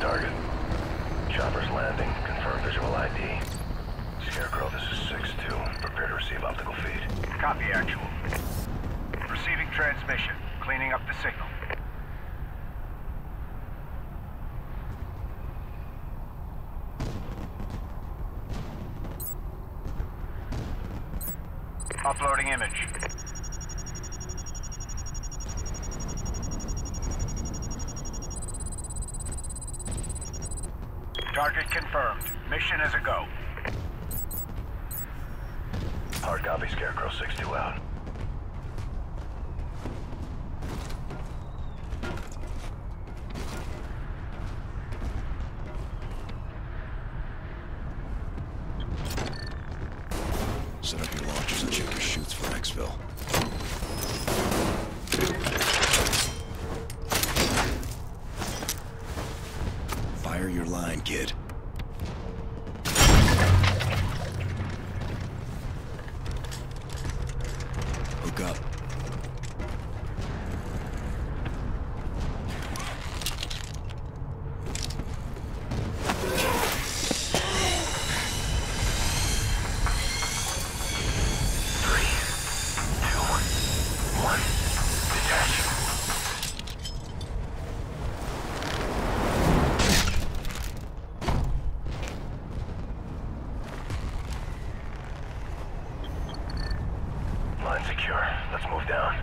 target. Chopper's landing. Confirm visual ID. Scarecrow, this is 6-2. Prepare to receive optical feed. Copy, actual. Receiving transmission. Cleaning up the signal. Uploading image. Target confirmed. Mission is a go. Hard copy, Scarecrow, 6-2 out. Set up your launchers and check your chutes for exfil. Fire your line, kid. Hook up. Line secure. Let's move down.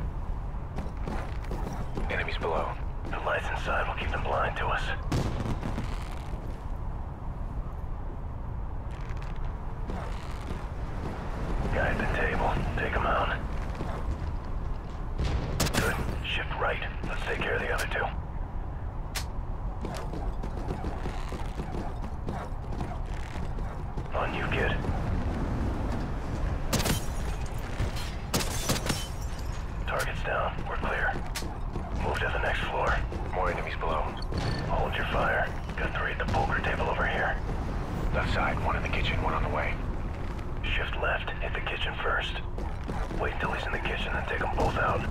Enemies below. The lights inside will keep them blind to us. Guy at the table. Take him out. Good. Shift right. Let's take care of the other two. On you, kid. Target's down. We're clear. Move to the next floor. More enemies below. Hold your fire. Got 3 at the poker table over here. Left side, 1 in the kitchen, 1 on the way. Shift left. Hit the kitchen first. Wait until he's in the kitchen and take them both out.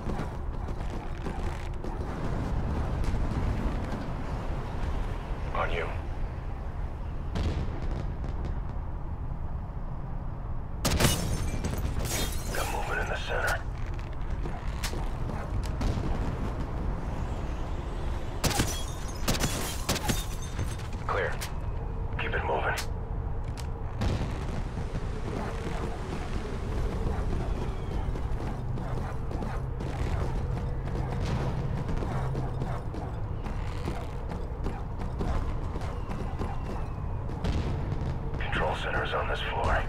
On you. Got movement in the center. Clear. Keep it moving. Control center is on this floor.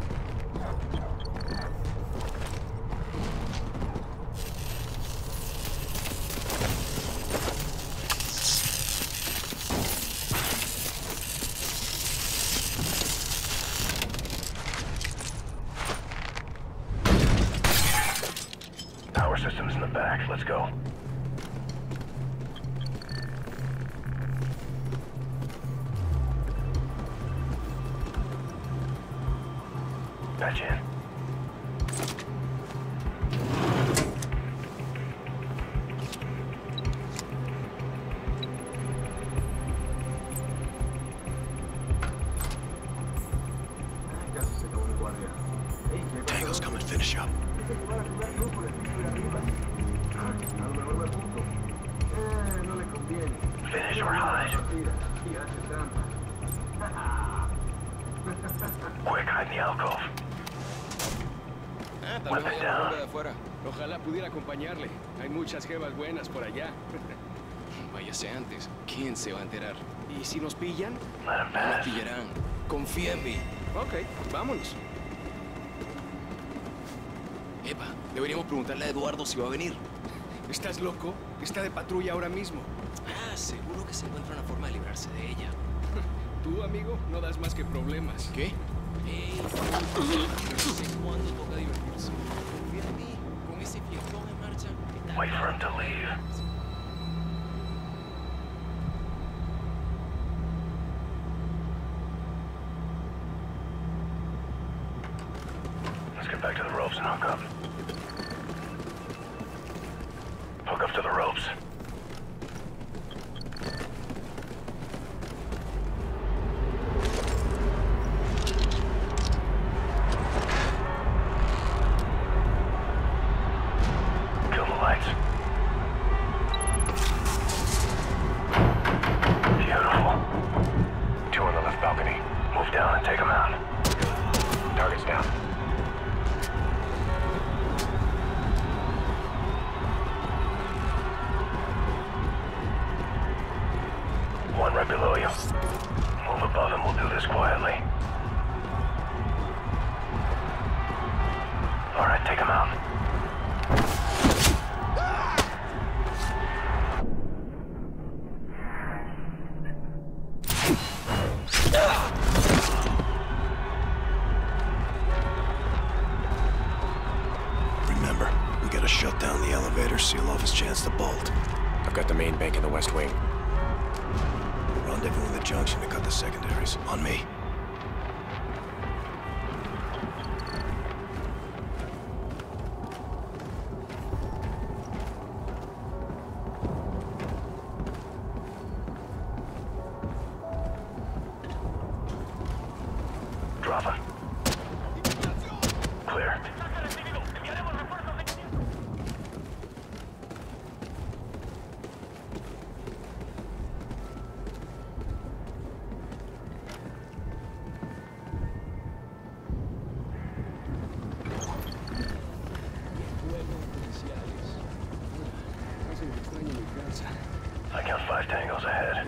Power system's in the back. Let's go. Patch in. Tango's coming, finish up. Finish or hide. Quick, hide in the alcove. Tal vez vaya una ronda de afuera. Ojalá pudiera acompañarle. Hay muchas jevas buenas por allá. Váyase antes. ¿Quién se va a enterar? ¿Y si nos pillan? Let him Nos pass. pillarán. Confía en mí. Ok, vámonos. Epa, deberíamos preguntarle a Eduardo si va a venir. ¿Estás loco? Está de patrulla ahora mismo. Ah, seguro que se encuentra una forma de librarse de ella. Tú, amigo, no das más que problemas. ¿Qué? No sé cuándo toca divertirse. Confía en mí, con ese fiestón en marcha. Wait for him to leave. Let's get back to the ropes and hook up. Hook up to the ropes. below you. Move above and we'll do this quietly. All right, take him out. Remember, we gotta shut down the elevator, seal off his chance to bolt. I've got the main bank in the West Wing. Rendezvous in the junction to cut the secondaries. On me. Drop him. Clear. I count 5 tangos ahead.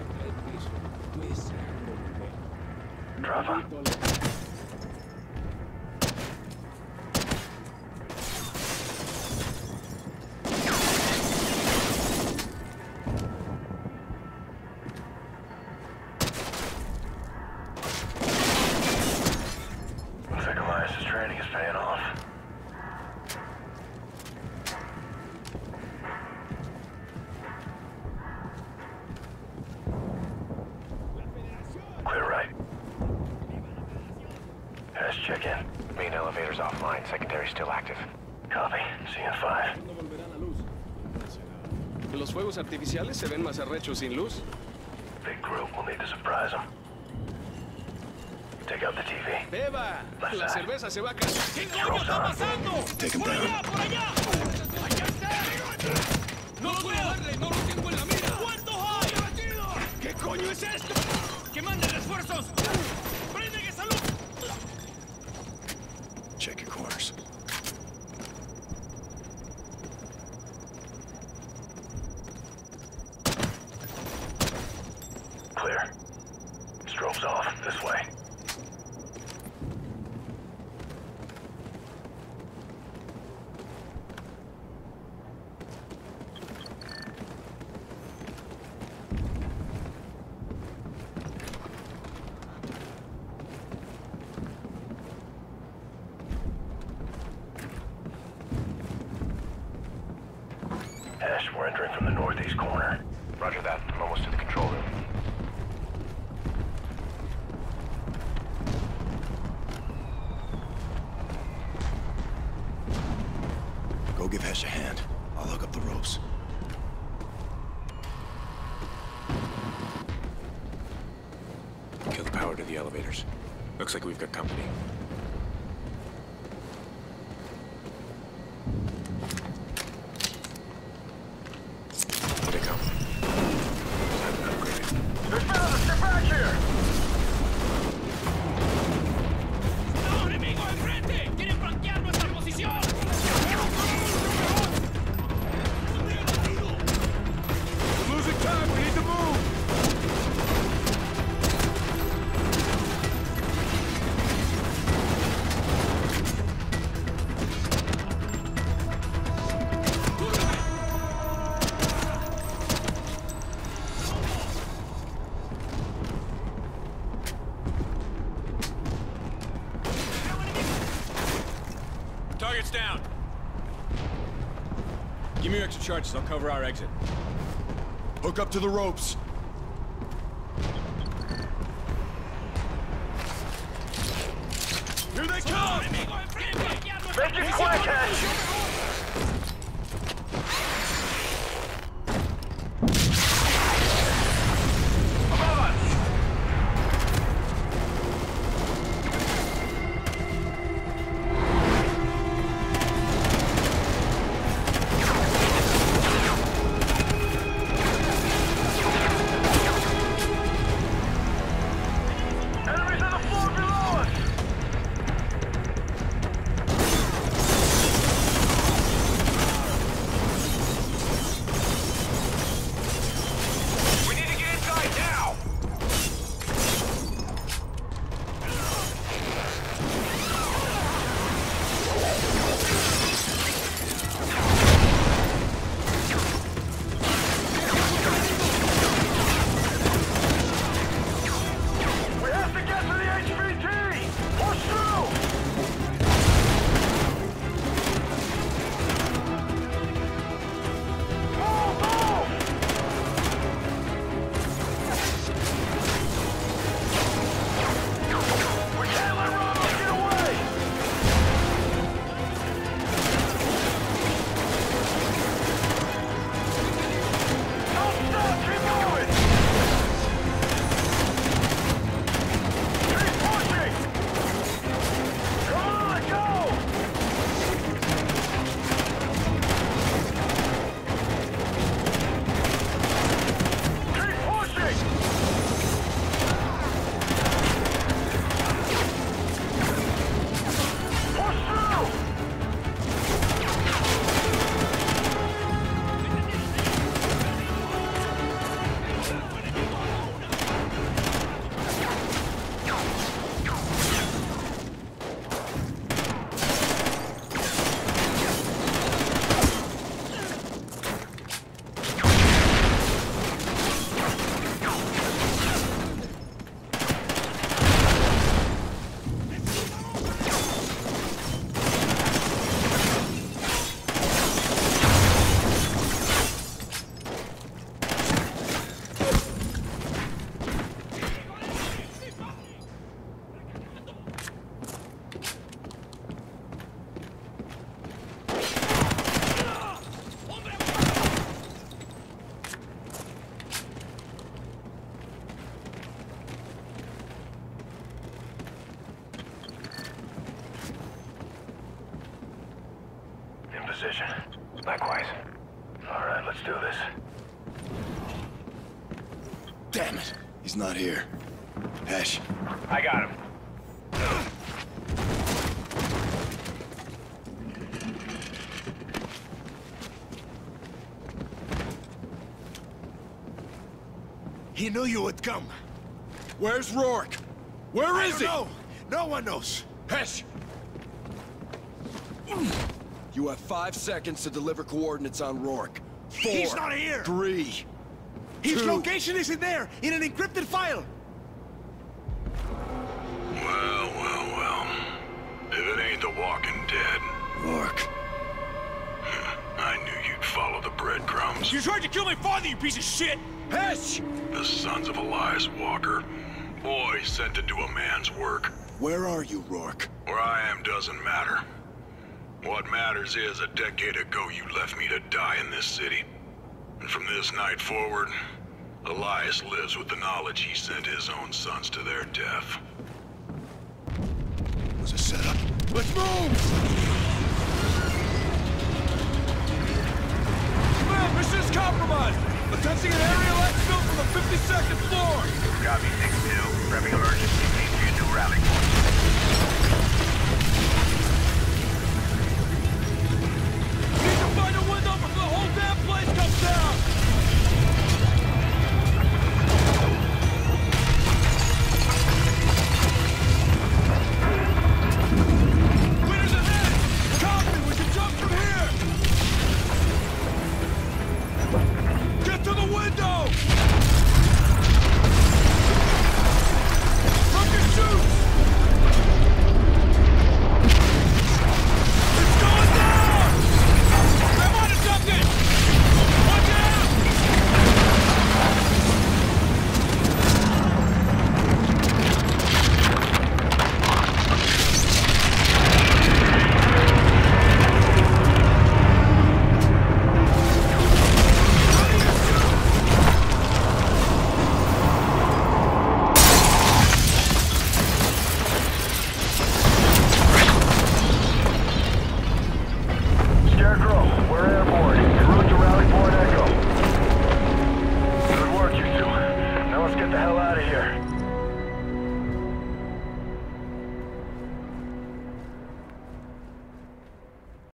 Drop him. Looks like Elias's training is paying off. Clear right. Hash check in. Main elevator's offline, secondary's still active. Copy. See you in 5. Los fuegos artificiales se ven más arrechos sin luz. Big group will need to surprise them. Take out the TV. ¡Beba! La cerveza se va a caer. ¿Qué coño Strobe's está on. pasando? Take him ¡Por down. allá, por allá! ¡Allá está! ¡No puedo darle! ¡No lo tengo en la mira! ¿Cuántos hay? ¿Qué coño es esto? ¡Que manden refuerzos! ¡Prenden esa luz! Check your corners. Clear. Strobe's off. This way. Ash, we're entering from the northeast corner. Roger that. I'm almost to the control room. Go give Hesh a hand. I'll hook up the ropes. Kill the power to the elevators. Looks like we've got company. Here they come. Time to upgrade. There's brothers! They're back here! ¡No, enemigo enfrente! ¡Quieren flanquear nuestra posición! We're losing time. We need to move. Target's down. Give me your extra charges. I'll cover our exit. Hook up to the ropes. Here they come. Make it quick, Ash! Above us! Enemies on the floor below us! Damn it. He's not here. Hesh. I got him. He knew you would come. Where's Rourke? Where is he? No, no one knows. Hesh! You have 5 seconds to deliver coordinates on Rourke. 4, He's not here. 3, His 2. location isn't there, in an encrypted file. Well. If it ain't the Walking Dead, Rourke. I knew you'd follow the breadcrumbs. You tried to kill my father, you piece of shit! Hesh! The sons of Elias Walker. Boys sent to do a man's work. Where are you, Rourke? Where I am doesn't matter. What matters is, a decade ago you left me to die in this city. And from this night forward, Elias lives with the knowledge he sent his own sons to their death. It was a setup. Let's move! Command, mission is compromised! Attempting an aerial exfil from the 52nd floor! Copy 6-2. Prepping emergency. Need for your new rally point.